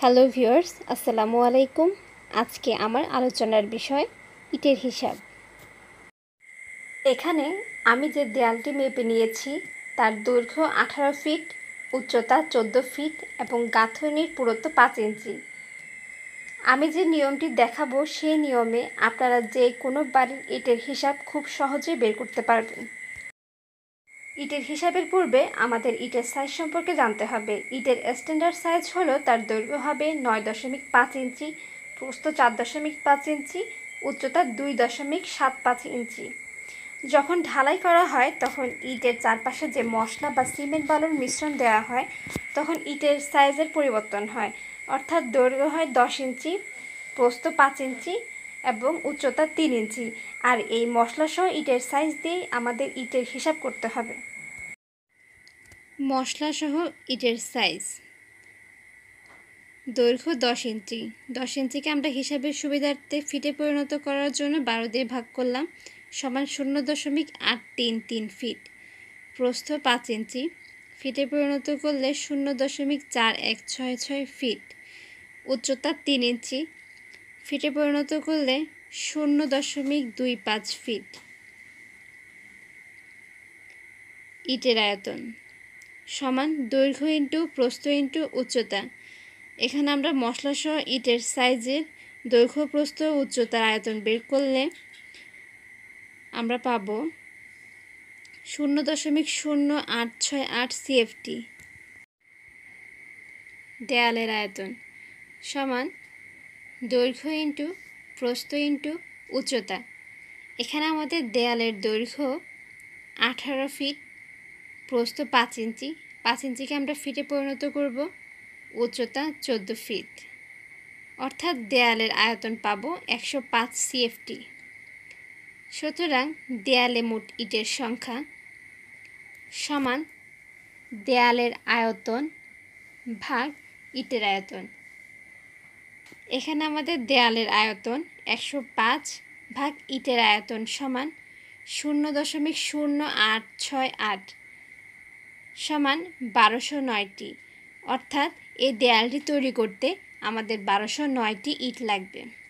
Hello viewers, আসসালামু আলাইকুম। আজকে আমার আলোচনার বিষয় ইটের হিসাব। এখানে আমি যে দেয়ালটি মেপে নিয়েছি তার দৈর্ঘ্য 18 ফিট, উচ্চতা 14 ফিট এবং গাঁথনির পুরুত্ব 5 ইঞ্চি। আমি যে নিয়মটি দেখাবো সেই নিয়মে আপনারা যে কোনো বাড়ির ইটের হিসাব খুব সহজেই বের করতে পারবেন। ইটের হিসাবের পূর্বে আমাদের ইটের সাইজ সম্পর্কে জানতে হবে। ইটের স্ট্যান্ডার্ড সাইজ হলো তার দৈর্ঘ্য হবে 9.5 ইঞ্চি, প্রস্থ 4.5 ইঞ্চি, উচ্চতা 2.75 ইঞ্চি। যখন ঢালাই করা হয় তখন ইটের চারপাশে যে মশলা বা সিমেন্ট বালুর মিশ্রণ দেওয়া হয় তখন ইটের সাইজের পরিবর্তন হয়, অর্থাৎ দৈর্ঘ্য হয় 10 ইঞ্চি, প্রস্থ 5 ইঞ্চি এবং উচ্চতা 3 ইঞ্চি। আর এই মশলাসহ ইটের সাইজ দিয়েই আমাদের ইটের হিসাব করতে হবে। মশলাসহ ইটের সাইজ দৈর্ঘ্য 10 ইঞ্চি। 10 ইঞ্চিকে আমরা হিসাবের সুবিধার্থে ফিটে পরিণত করার জন্য 12 দিয়ে ভাগ করলাম, সমান 0.833 ফিট। প্রস্থ 5 ইঞ্চি, ফিটে পরিণত করলে 0.4166 ফিট। উচ্চতা 3 ইঞ্চি, ফিটে পরিণত করলে 0.25 ফিট। ইটের আয়তন সমান দৈর্ঘ্য ইন্টু প্রস্থ ইন্টু উচ্চতা। এখানে আমরা মশলাসহ ইটের সাইজের দৈর্ঘ্য, প্রস্থ, উচ্চতার আয়তন বের করলে আমরা পাব 0.0868 সিএফটি। দেয়ালের আয়তন সমান দৈর্ঘ্য ইন্টু প্রস্থ ইন্টু উচ্চতা। এখানে আমাদের দেয়ালের দৈর্ঘ্য 18 ফিট, প্রস্থ 5 ইঞ্চি, 5 ইঞ্চিকে আমরা ফিটে পরিণত করব, উচ্চতা 14 ফিট, অর্থাৎ দেয়ালের আয়তন পাবো 105 সিএফটি। সুতরাং দেয়ালে মোট ইটের সংখ্যা সমান দেয়ালের আয়তন ভাগ ইটের আয়তন। এখানে আমাদের দেয়ালের আয়তন 105 ভাগ ইটের আয়তন সমান 0.0868 সমান 1209টি, অর্থাৎ এই দেয়ালটি তৈরি করতে আমাদের 1209টি ইট লাগবে।